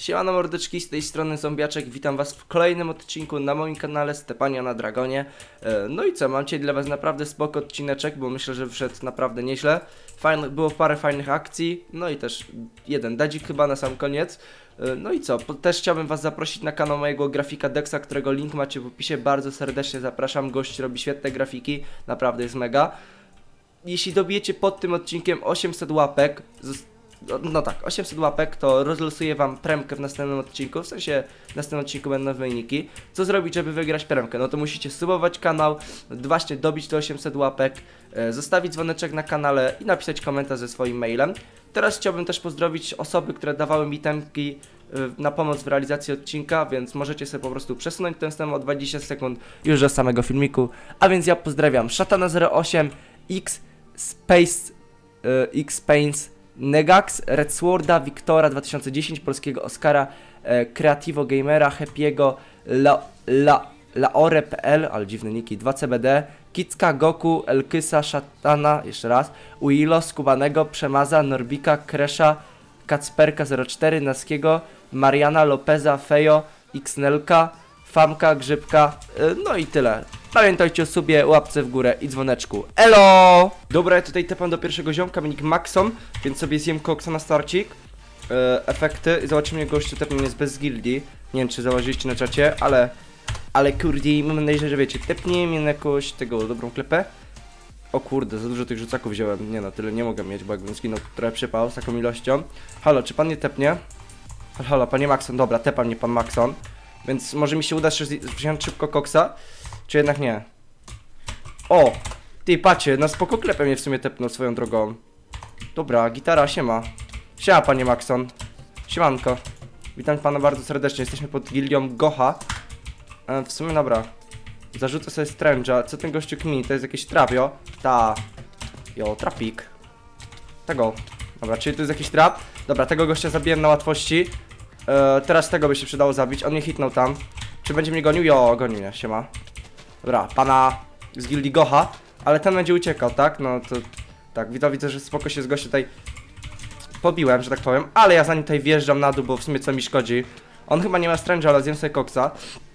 Siemano mordeczki, z tej strony Zombiaczek, witam was w kolejnym odcinku na moim kanale Stepania na Dragonie. No i co, mam dzisiaj dla was naprawdę spoko odcineczek, bo myślę, że wszedł naprawdę nieźle. Było parę fajnych akcji, no i też jeden dadzik chyba na sam koniec. No i co, też chciałbym was zaprosić na kanał mojego grafika Dexa, którego link macie w opisie, bardzo serdecznie zapraszam, gość robi świetne grafiki, naprawdę jest mega. Jeśli dobijecie pod tym odcinkiem 800 łapek, no tak, 800 łapek, to rozlosuję wam premkę w następnym odcinku, w sensie w następnym odcinku będą wyniki. Co zrobić, żeby wygrać premkę? No to musicie subować kanał, właśnie dobić te 800 łapek, zostawić dzwoneczek na kanale i napisać komentarz ze swoim mailem. Teraz chciałbym też pozdrowić osoby, które dawały mi temki na pomoc w realizacji odcinka, więc możecie sobie po prostu przesunąć ten stem o 20 sekund już do samego filmiku. A więc ja pozdrawiam Szatana08, X-Pains, Negax, Red Sworda, Wiktora 2010, polskiego Oscara, Creativo Gamera, Happy'ego, Laore.pl, ale dziwny niki, 2CBD, Kicka, Goku, Elkysa, Szatana, jeszcze raz, Willo, Skubanego, Przemaza, Norbika, Kresza, Kacperka 04, Naskiego, Mariana, Lopeza, Fejo, Xnelka, Famka, Grzybka, no i tyle. Pamiętajcie o sobie, łapce w górę i dzwoneczku. Elo! Dobra, ja tutaj tepam do pierwszego ziomka, minik Maxon, więc sobie zjem koksa na starcik. Efekty i zobaczymy, jak gościu tepnie jest bez gildii. Nie wiem, czy założyliście na czacie, ale kurde, mam nadzieję, że wiecie, tepnie mnie na jakoś tego dobrą klepę. O kurde, za dużo tych rzucaków wziąłem. Nie no, tyle nie mogę mieć, bo jakbym zginął trochę przypał z taką ilością. Halo, czy pan nie tepnie? Halo, panie Maxon, dobra, tepa mnie pan Maxon. Więc może mi się uda wziąć szybko koksa, czy jednak nie? O! Ty, patrzcie, na spoko klepę mnie w sumie tepnął swoją drogą. Dobra, gitara, siema. Siema, panie Maxon. Siemanko. Witam pana bardzo serdecznie, jesteśmy pod gildią Gocha. W sumie dobra. Zarzucę sobie Strange'a. Co ten gościu kmini? To jest jakieś trapio. Jo, trapik. Tego. Dobra, czyli to jest jakiś trap. Dobra, tego gościa zabiłem na łatwości. Teraz tego by się przydało zabić. On mnie hitnął tam. Czy będzie mnie gonił? Jo, goni mnie, siema. Dobra, pana z gildii Gocha. Ale ten będzie uciekał, tak? No to... Tak, widzę, że spoko się z gościem tutaj pobiłem, że tak powiem. Ale ja zanim tutaj wjeżdżam na dół, bo w sumie co mi szkodzi. On chyba nie ma Strange'a, ale zjem sobie koksa.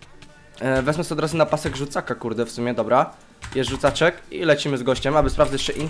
Wezmę sobie od razu na pasek rzucaka, kurde, w sumie, dobra. Jest rzucaczek i lecimy z gościem, aby sprawdzić jeszcze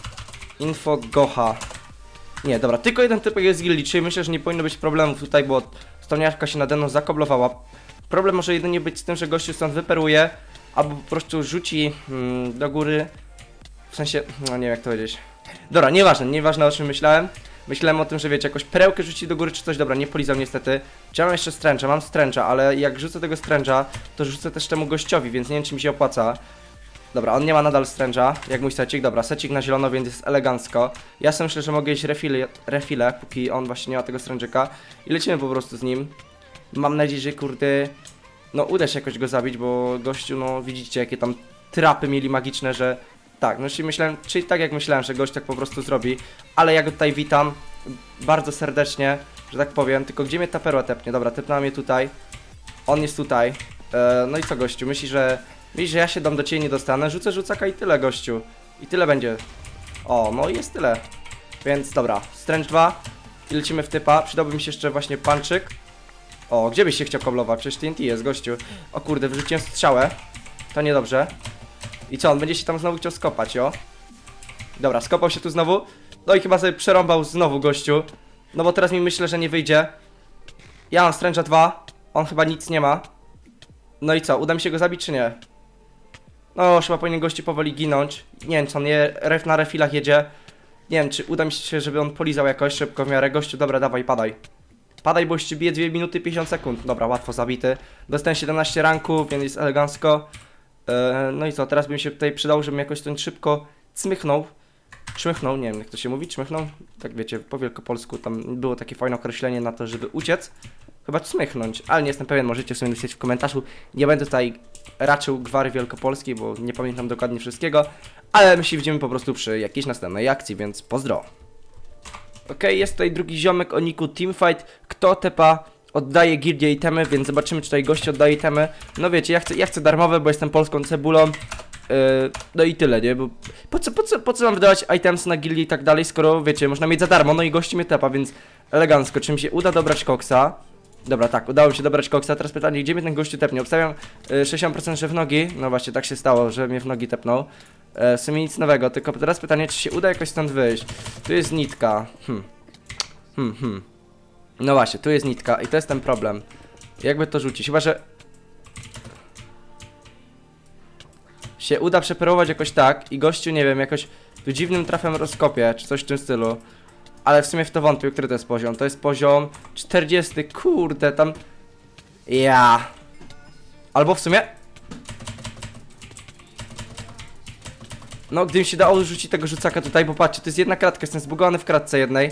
info Gocha. Nie, dobra, tylko jeden typek jest z gildii, czyli myślę, że nie powinno być problemów tutaj, bo stoniarka się nade mną zakoblowała. Problem może jedynie być z tym, że gościu stąd wyperuje, albo po prostu rzuci do góry. W sensie, no nie wiem jak to powiedzieć. Dobra, nieważne o czym myślałem. Myślałem o tym, że wiecie, jakoś perełkę rzuci do góry czy coś. Dobra, nie polizał niestety. Czy mam jeszcze Strange'a? Mam Strange'a, ale jak rzucę tego Strange'a, to rzucę też temu gościowi, więc nie wiem, czy mi się opłaca. Dobra, on nie ma nadal Strange'a, jak mój secik. Dobra, secik na zielono, więc jest elegancko. Ja sobie myślę, że mogę iść refile, póki on właśnie nie ma tego Strange'ika. I lecimy po prostu z nim. Mam nadzieję, że kurde... No uda się jakoś go zabić, bo gościu, no widzicie, jakie tam trapy mieli magiczne, że... Tak, no czyli tak jak myślałem, że gość tak po prostu zrobi. Ale ja go tutaj witam bardzo serdecznie, że tak powiem. Tylko gdzie mnie ta perła tepnie? Dobra, tepnęła mnie tutaj. On jest tutaj. No i co, gościu? Myślisz, że ja się dam do ciebie nie dostanę? Rzucę rzucaka i tyle, gościu. I tyle będzie. O, no i jest tyle. Więc dobra, Strange 2. I lecimy w typa. Przydałby mi się jeszcze właśnie panczyk. O, gdzie byś się chciał koblować? Przecież TNT jest, gościu. O kurde, wyrzuciłem strzałę. To niedobrze. I co, on będzie się tam znowu chciał skopać, jo? Dobra, skopał się tu znowu. No i chyba sobie przerąbał znowu, gościu. No bo teraz mi myślę, że nie wyjdzie. Ja mam Strange'a 2. On chyba nic nie ma. No i co, uda mi się go zabić, czy nie? No, chyba powinien gościu powoli ginąć. Nie wiem, czy on na refilach jedzie. Nie wiem, czy uda mi się, żeby on polizał jakoś szybko w miarę. Gościu, dobra, dawaj, padaj. Padaj, bo jeszcze bije 2 minuty 50 sekund. Dobra, łatwo zabity. Dostałem 17 ranków, więc jest elegancko. No i co, teraz by mi się tutaj przydało, żebym jakoś ten szybko cmychnął. Czmychnął, nie wiem jak to się mówi, czmychnął. Tak wiecie, po wielkopolsku tam było takie fajne określenie na to, żeby uciec. Chyba czmychnąć, ale nie jestem pewien, możecie sobie napisać w komentarzu. Nie będę tutaj raczył gwary wielkopolskiej, bo nie pamiętam dokładnie wszystkiego. Ale my się widzimy po prostu przy jakiejś następnej akcji, więc pozdro. Okej, jest tutaj drugi ziomek o niku Teamfight. Kto tepa oddaje gildię itemy, więc zobaczymy, czy tutaj gość oddaje itemy. No wiecie, ja chcę darmowe, bo jestem polską cebulą. No i tyle, nie? Bo po co mam wydawać items na gildii i tak dalej, skoro wiecie, można mieć za darmo, no i gości mnie tepa, więc elegancko. Czy mi się uda dobrać koksa? Dobra, tak, udało mi się dobrać koksa. Teraz pytanie, gdzie mnie ten gościu tepnie? Obstawiam 60%, że w nogi. No właśnie, tak się stało, że mnie w nogi tepnął. W sumie nic nowego, tylko teraz pytanie, czy się uda jakoś stąd wyjść. Tu jest nitka. No właśnie, tu jest nitka i to jest ten problem. Jakby to rzucić? Chyba, że się uda przeperować jakoś tak i gościu, nie wiem, jakoś tu dziwnym trafem rozkopie, czy coś w tym stylu. Ale w sumie w to wątpię, który to jest poziom. To jest poziom 40, kurde, tam... Ja. Albo w sumie... No, gdybym się dało rzucić tego rzucaka tutaj, bo patrzcie, to jest jedna kratka, jestem zbugowany w kratce jednej.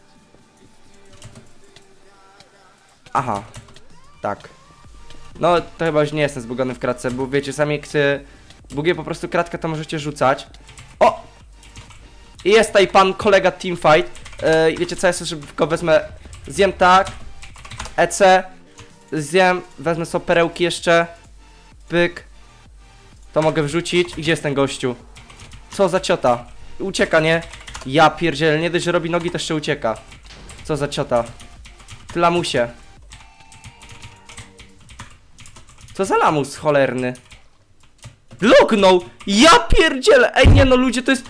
Aha. Tak. No, to chyba już nie jestem zbugowany w kratce, bo wiecie, sami jak się buguje po prostu kratkę, to możecie rzucać. O! I jest tutaj pan kolega teamfight. I wiecie co, ja sobie szybko wezmę. Zjem tak. EC. Zjem, wezmę sobie perełki jeszcze. Pyk. To mogę wrzucić. I gdzie jest ten gościu? Co za ciota? Ucieka, nie? Ja pierdzielę, nie dość, że robi nogi, to jeszcze ucieka. Co za ciota? Lamusie. Co za lamus cholerny? Lognął! Ja pierdzielę! Ej, nie no, ludzie, to jest...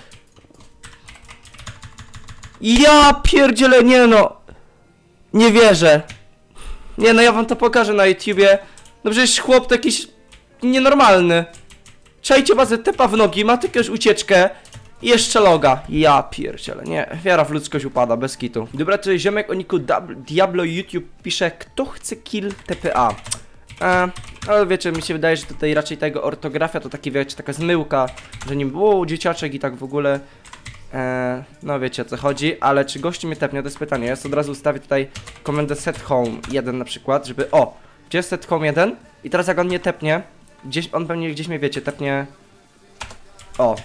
Ja pierdzielę, nie no! Nie wierzę. Nie no, ja wam to pokażę na YouTubie. No przecież chłop to jakiś... nienormalny. Czajcie bazę, tepa w nogi, ma tylko już ucieczkę. I jeszcze loga. Ja pierdzielę, nie. Wiara w ludzkość upada, bez kitu. Dobra, tutaj ziomek o niku Diablo YouTube pisze, kto chce kill TPA. Ale wiecie, mi się wydaje, że tutaj raczej tego ortografia to taki, wiecie, taka zmyłka, że nie było dzieciaczek i tak w ogóle. No wiecie o co chodzi, ale czy gościu mnie tepnie, to jest pytanie. Ja od razu ustawię tutaj komendę set home 1 na przykład, żeby, o, gdzie jest set home 1 i teraz jak on mnie tepnie, gdzieś, on pewnie gdzieś mnie, wiecie, tepnie, o.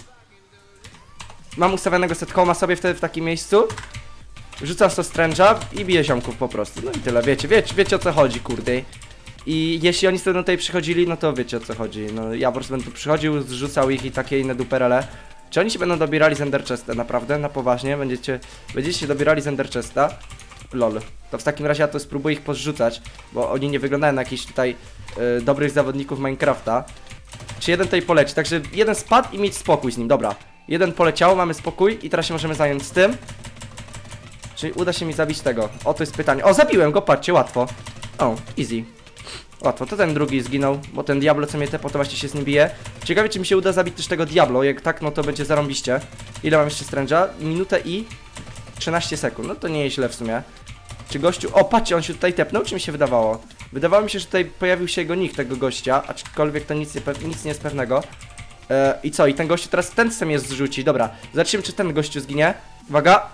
Mam ustawionego set home'a sobie wtedy w takim miejscu, rzucam to stręża i biję ziomków po prostu, no i tyle, wiecie o co chodzi, kurde. I jeśli oni sobie tutaj przychodzili, no to wiecie o co chodzi, no ja po prostu będę tu przychodził, zrzucał ich i takie inne duperele. Czy oni się będą dobierali z Ender Chesta, naprawdę? Na poważnie? Będziecie się dobierali z Ender Chesta? Lol. To w takim razie ja to spróbuję ich pozrzucać, bo oni nie wyglądają na jakichś tutaj dobrych zawodników Minecrafta. Czy jeden tutaj poleci, także jeden spadł i mieć spokój z nim, dobra. Jeden poleciał, mamy spokój i teraz się możemy zająć z tym. Czyli uda się mi zabić tego. O, to jest pytanie. O, zabiłem go, patrzcie, łatwo. O, easy. Łatwo, to ten drugi zginął, bo ten Diablo, co mnie tepło, to właśnie się z nim bije. Ciekawie, czy mi się uda zabić też tego Diablo, jak tak, no to będzie zarąbiście. Ile mam jeszcze stręża? Minutę i 13 sekund, no to nie jest źle w sumie. Czy gościu... O, patrzcie, on się tutaj tepnął, czy mi się wydawało? Wydawało mi się, że tutaj pojawił się jego nick, tego gościa, aczkolwiek to nic nie jest pewnego. I co? I ten gościu teraz ten chce mnie zrzucić, dobra. Zobaczymy, czy ten gościu zginie. Uwaga.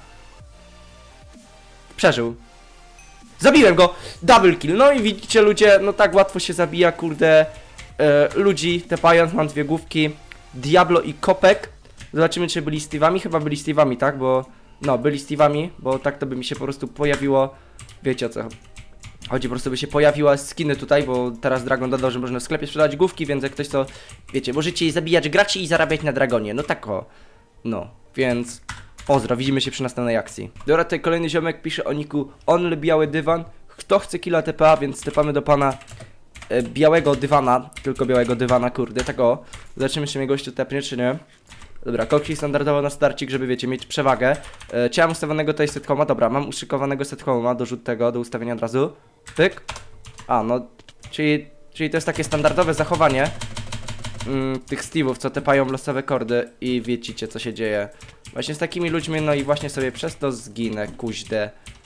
Przeżył. Zabiłem go! Double kill. No i widzicie, ludzie, no tak łatwo się zabija, kurde, ludzi tepając, mam dwie główki. Diablo i Kopek. Zobaczymy, czy byli Steve'ami. Chyba byli Steve'ami, tak? Bo, no, byli Steve'ami, bo tak to by mi się po prostu pojawiło. Wiecie o co chodzi, po prostu by się pojawiła skiny tutaj, bo teraz Dragon dodał, że można w sklepie sprzedawać główki, więc jak ktoś to, wiecie, możecie zabijać graczy i zarabiać na Dragonie. No tak o. No, więc... Pozdro, widzimy się przy następnej akcji. Dobra, tutaj kolejny ziomek pisze o niku Only Biały Dywan. Kto chce killa TPA, więc stepamy do pana białego dywana. Tylko białego dywana, kurde, tak o. Zobaczymy, czy mnie gościu tepnie, czy nie. Dobra, koki standardowo na starcik, żeby wiecie, mieć przewagę. Czy mam ustawionego tutaj setkoma? Dobra, mam uszykowanego setkoma, dorzut tego, do ustawienia od razu. Pyk. A, no, czyli to jest takie standardowe zachowanie tych Steve'ów, co tepają losowe kordy i wiecie, co się dzieje. Właśnie z takimi ludźmi, no i właśnie sobie przez to zginę, kuźdę.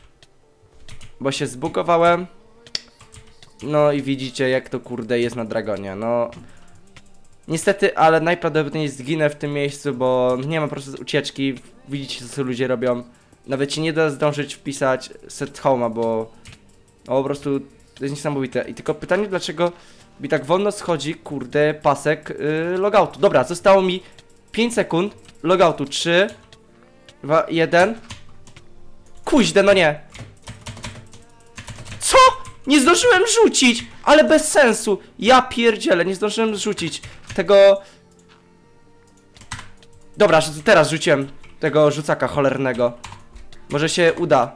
Bo się zbugowałem. No i widzicie, jak to kurde jest na Dragonie, no. Niestety, ale najprawdopodobniej zginę w tym miejscu, bo nie ma po prostu ucieczki. Widzicie, co ludzie robią. Nawet się nie da zdążyć wpisać set home'a, bo... No po prostu to jest niesamowite. I tylko pytanie, dlaczego mi tak wolno schodzi, kurde, pasek logoutu. Dobra, zostało mi 5 sekund. Logoutu 3, 2, 1. Kuźde, no nie. Co? Nie zdążyłem rzucić, ale bez sensu. Ja pierdzielę, nie zdążyłem rzucić tego... Dobra, teraz rzuciłem tego rzucaka cholernego. Może się uda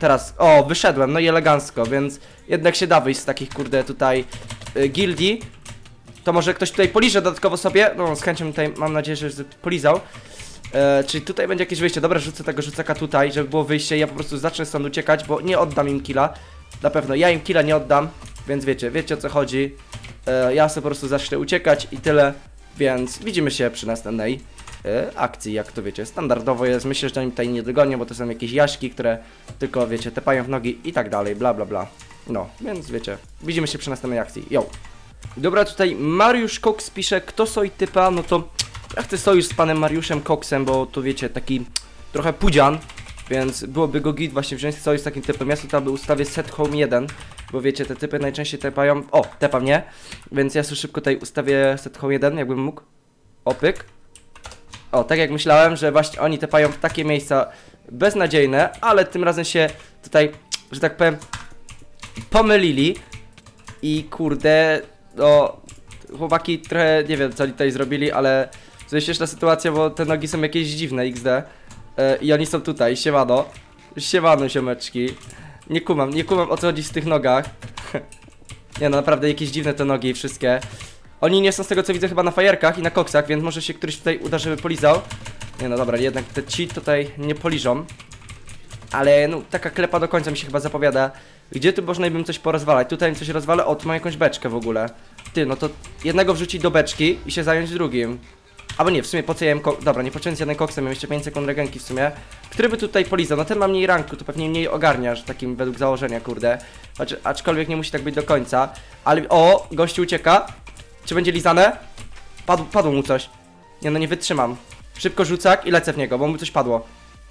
teraz, o, wyszedłem, no i elegancko, więc jednak się da wyjść z takich, kurde, tutaj gildii. To może ktoś tutaj poliże dodatkowo sobie, no z chęcią tutaj mam nadzieję, że polizał. Czyli tutaj będzie jakieś wyjście. Dobra, rzucę tego rzucaka tutaj, żeby było wyjście. Ja po prostu zacznę stąd uciekać, bo nie oddam im killa. Na pewno, ja im killa nie oddam, więc wiecie o co chodzi. Ja sobie po prostu zacznę uciekać i tyle. Więc widzimy się przy następnej akcji, jak to wiecie, standardowo jest. Myślę, że oni tutaj nie dogonią, bo to są jakieś jaśki, które tylko, wiecie, tepają w nogi i tak dalej, bla bla bla. No, więc wiecie, widzimy się przy następnej akcji, yo. Dobra, tutaj Mariusz Cox pisze, kto soj typa, no to ja chcę sojusz z panem Mariuszem Coxem, bo tu wiecie, taki trochę pudzian, więc byłoby go git właśnie wziąć sojusz z takim typem. Ja tutaj ustawię set home 1, bo wiecie, te typy najczęściej tepają, o, tepa mnie, więc ja sobie szybko tutaj ustawię set home 1, jakbym mógł, opyk. O, tak jak myślałem, że właśnie oni tepają w takie miejsca beznadziejne, ale tym razem się tutaj, że tak powiem, pomylili i kurde, no, chłopaki trochę, nie wiem co oni tutaj zrobili, ale to jest śmieszna sytuacja, bo te nogi są jakieś dziwne, XD. I oni są tutaj, siemano. Siemano, ziomeczki. Nie kumam o co chodzi w tych nogach. Nie no, naprawdę jakieś dziwne te nogi wszystkie. Oni nie są z tego co widzę chyba na fajerkach i na koksach, więc może się któryś tutaj uda, żeby polizał. Nie no dobra, jednak te ci tutaj nie poliżą. Ale no, taka klepa do końca mi się chyba zapowiada. Gdzie tu można bym coś porozwalać? Tutaj mi coś rozwalę, o tu mam jakąś beczkę w ogóle. Ty, no to jednego wrzucić do beczki i się zająć drugim. Albo nie, w sumie po co ja jem dobra, nie począłem z jednym koksem, mam jeszcze 5 sekund regenki w sumie. Który by tutaj polizał? No ten ma mniej ranku, to pewnie mniej ogarniasz, takim według założenia, kurde. Aczkolwiek nie musi tak być do końca. Ale, o, gościu ucieka. Czy będzie lizane? Padło mu coś. Nie no, nie wytrzymam. Szybko rzucak i lecę w niego, bo mu coś padło.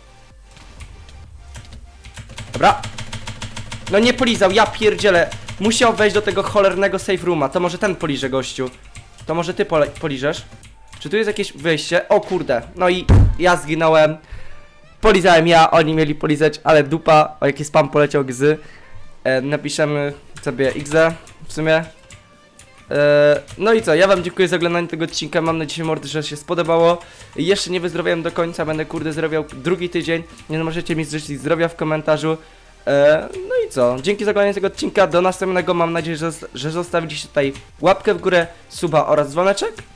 Dobra. No nie polizał, ja pierdzielę. Musiał wejść do tego cholernego safe rooma. To może ten poliże, gościu. To może ty poliżesz? Czy tu jest jakieś wyjście? O kurde. No i ja zginąłem. Polizałem ja, oni mieli polizać, ale dupa. O, jaki spam poleciał gzy. Napiszemy sobie XD w sumie. No i co, ja wam dziękuję za oglądanie tego odcinka, mam nadzieję, mordy, że się spodobało. Jeszcze nie wyzdrowiałem do końca, będę kurde zdrowiał drugi tydzień, nie możecie mi życzyć zdrowia w komentarzu. No i co, dzięki za oglądanie tego odcinka, do następnego, mam nadzieję, że zostawicie tutaj łapkę w górę, suba oraz dzwoneczek.